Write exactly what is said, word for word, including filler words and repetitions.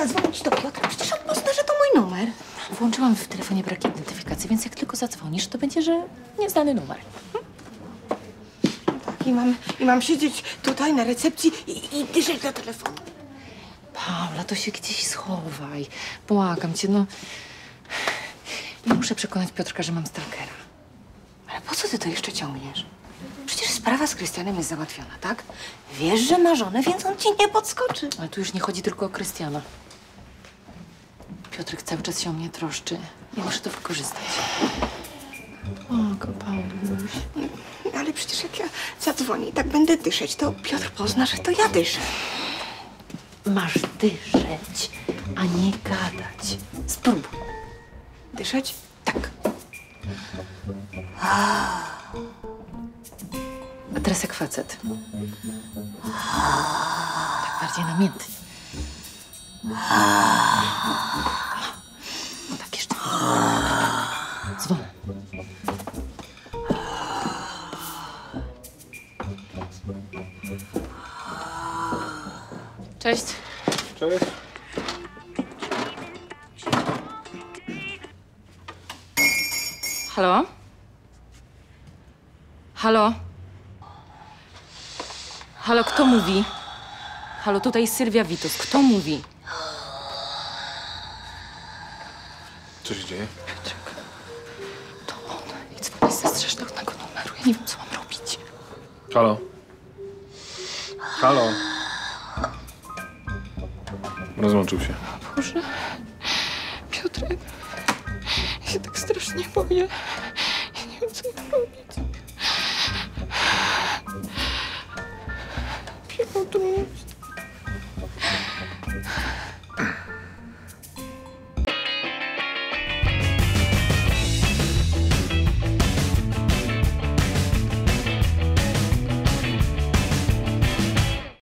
zadzwonić do Piotra? Przecież on pozna, że to mój numer. Włączyłam w telefonie brak identyfikacji, więc jak tylko zadzwonisz, to będzie, że nieznany numer. Tak, i mam, i mam siedzieć tutaj na recepcji i, i dyszeć do telefonu. Paula, to się gdzieś schowaj. Błagam cię, no. Nie muszę przekonać Piotrka, że mam stalkera. Ale po co ty to jeszcze ciągniesz? Przecież sprawa z Krystianem jest załatwiona, tak? Wiesz, że ma żonę, więc on ci nie podskoczy. Ale tu już nie chodzi tylko o Krystiana. Piotrek cały czas się o mnie troszczy. Ja muszę to wykorzystać. Błagam, Pauluś. Ale przecież jak ja zadzwonię i tak będę dyszeć, to Piotr pozna, że to ja dyszę. Masz dyszeć, a nie gadać. Spróbuj. Dyszeć? Tak. A teraz jak facet. Tak bardziej namiętnie. No tak jeszcze. Dzwon. Cześć. Cześć. Halo? Halo? Halo, kto mówi? Halo, tutaj Sylwia Witus. Kto mówi? Co się dzieje? Piotrek. To on. I dzwoni ze strasznego numeru. Ja nie wiem, co mam robić. Halo? Halo? Rozłączył się. Boże. Piotrek. Ja się tak strasznie boję. Ja nie wiem, co mam robić.